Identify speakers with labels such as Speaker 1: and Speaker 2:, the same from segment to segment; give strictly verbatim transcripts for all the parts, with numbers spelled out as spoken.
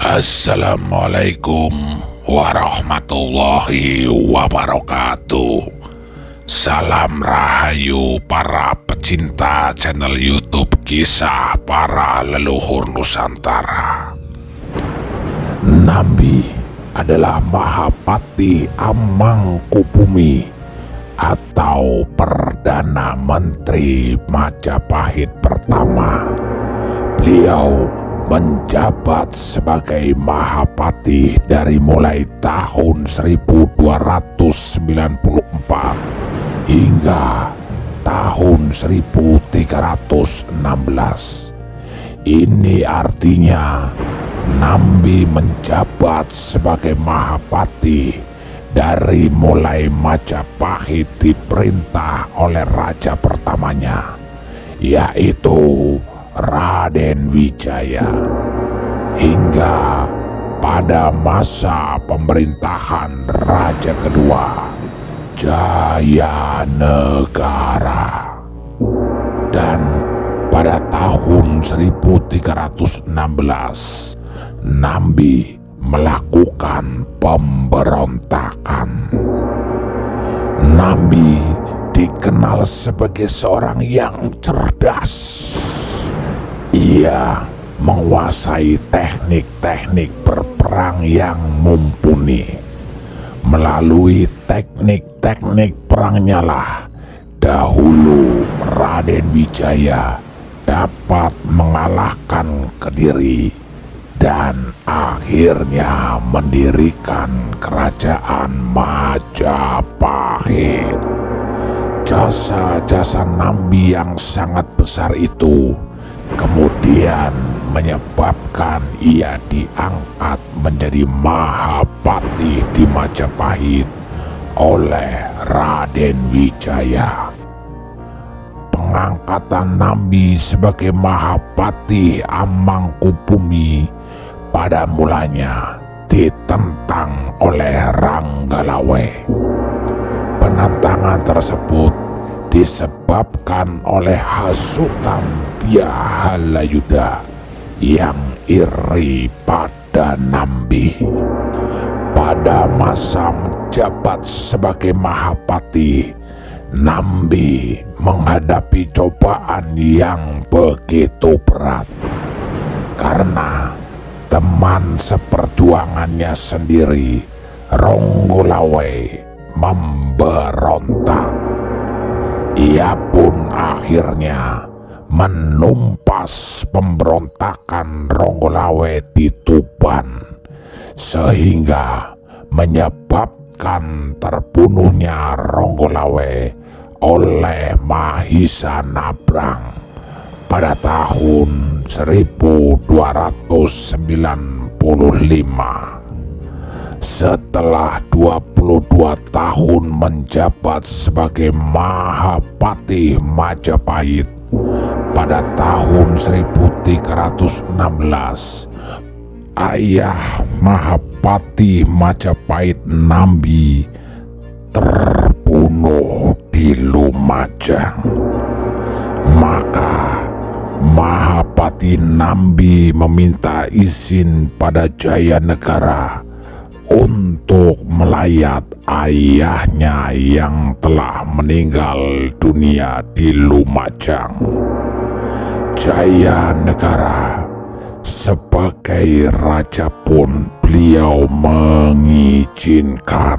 Speaker 1: Assalamualaikum warahmatullahi wabarakatuh. Salam rahayu para pecinta channel YouTube Kisah Para Leluhur Nusantara. Nambi adalah Mahapati Amangkubumi atau Perdana Menteri Majapahit pertama. Beliau menjabat sebagai Mahapati dari mulai tahun seribu dua ratus sembilan puluh empat hingga tahun seribu tiga ratus enam belas. Ini artinya Nambi menjabat sebagai Mahapati dari mulai Majapahit diperintah oleh raja pertamanya, yaitu Raden Wijaya, hingga pada masa pemerintahan raja kedua Jayanegara. Dan pada tahun seribu tiga ratus enam belas Nambi melakukan pemberontakan. Nambi dikenal sebagai seorang yang cerdas. Ia menguasai teknik-teknik berperang yang mumpuni. Melalui teknik-teknik perangnya lah dahulu Raden Wijaya dapat mengalahkan Kediri dan akhirnya mendirikan kerajaan Majapahit. Jasa-jasa Nambi yang sangat besar itu kemudian menyebabkan ia diangkat menjadi Mahapati di Majapahit oleh Raden Wijaya. Pengangkatan Nambi sebagai Mahapati Amangkubumi pada mulanya ditentang oleh Ranggalawe. Penentangan tersebut disebabkan oleh hasutan Tiahalayuda yang iri pada Nambi. Pada masa menjabat sebagai Mahapati, Nambi menghadapi cobaan yang begitu berat karena teman seperjuangannya sendiri, Ranggalawe, memberontak. Ia pun akhirnya menumpas pemberontakan Ranggalawe di Tuban, sehingga menyebabkan terbunuhnya Ranggalawe oleh Mahisa Nabrang pada tahun seribu dua ratus sembilan puluh lima. Setelah dua puluh dua tahun menjabat sebagai Mahapati Majapahit, pada tahun seribu tiga ratus enam belas ayah Mahapati Majapahit Nambi terbunuh di Lumajang. Maka Mahapati Nambi meminta izin pada Jayanegara untuk melayat ayahnya yang telah meninggal dunia di Lumajang. Jayanegara sebagai raja pun beliau mengizinkan.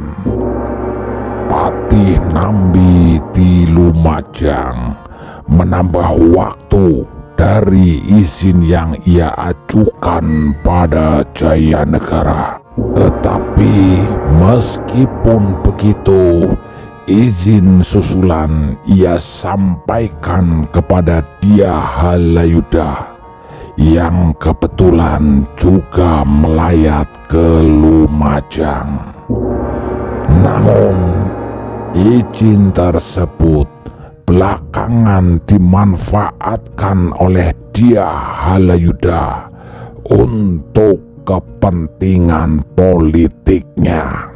Speaker 1: Patih Nambi di Lumajang menambah waktu dari izin yang ia ajukan pada Jayanegara. Tetapi meskipun begitu, izin susulan ia sampaikan kepada Tiahalayuda yang kebetulan juga melayat ke Lumajang. Namun izin tersebut belakangan dimanfaatkan oleh Tiahalayuda untuk kepentingan politiknya.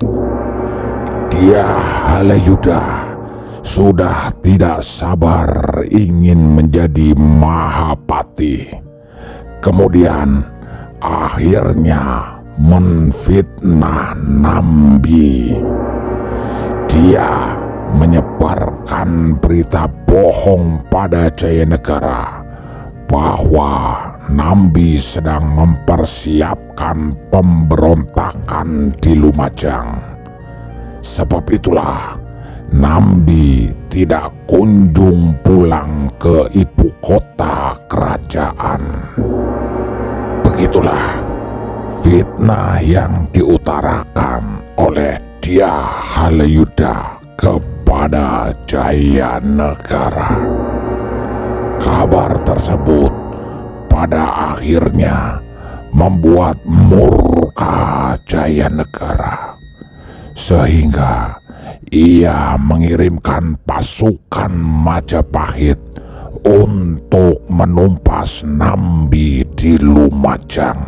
Speaker 1: Tiahalayuda sudah tidak sabar ingin menjadi Mahapati. Kemudian akhirnya menfitnah Nambi. Dia menyebarkan berita bohong pada Jayanegara bahwa Nambi sedang mempersiapkan pemberontakan di Lumajang. Sebab itulah Nambi tidak kunjung pulang ke ibu kota kerajaan. Begitulah fitnah yang diutarakan oleh Dyah Halayudha kepada Jayanegara. Kabar tersebut pada akhirnya membuat murka Jayanegara, sehingga ia mengirimkan pasukan Majapahit untuk menumpas Nambi di Lumajang.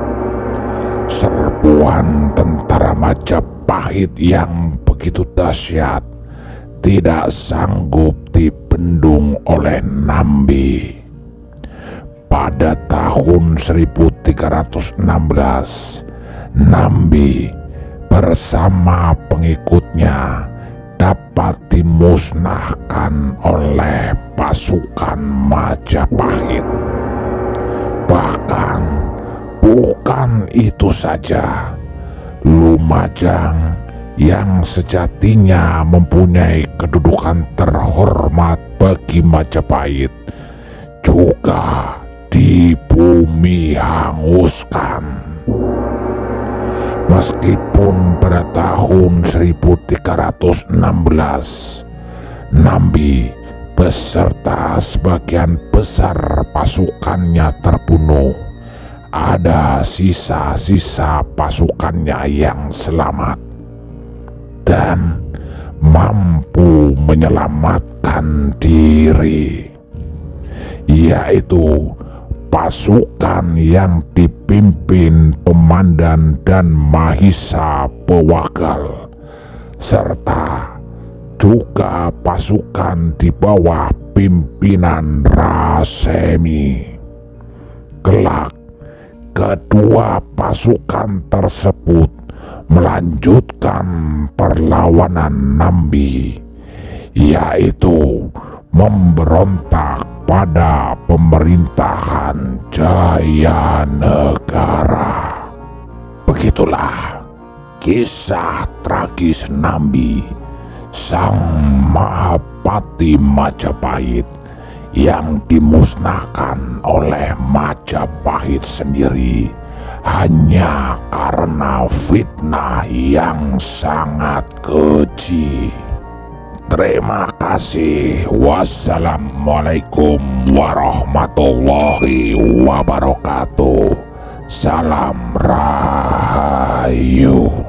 Speaker 1: Serbuan tentara Majapahit yang begitu dahsyat tidak sanggup dibendung oleh Nambi. Pada tahun seribu tiga ratus enam belas, Nambi bersama pengikutnya dapat dimusnahkan oleh pasukan Majapahit. Bahkan bukan itu saja, Lumajang yang sejatinya mempunyai kedudukan terhormat bagi Majapahit juga dibumi hanguskan. Meskipun pada tahun seribu tiga ratus enam belas Nambi beserta sebagian besar pasukannya terbunuh, ada sisa-sisa pasukannya yang selamat dan mampu menyelamatkan diri, yaitu pasukan yang dipimpin Pemandan dan Mahisa Pewagal, serta juga pasukan di bawah pimpinan Rasemi. Kelak kedua pasukan tersebut melanjutkan perlawanan Nambi, yaitu memberontak pada pemerintahan Jayanegara. Begitulah kisah tragis Nambi, sang Mahapati Majapahit yang dimusnahkan oleh Majapahit sendiri hanya karena fitnah yang sangat keji. Terima kasih. Wassalamualaikum warahmatullahi wabarakatuh. Salam Rahayu.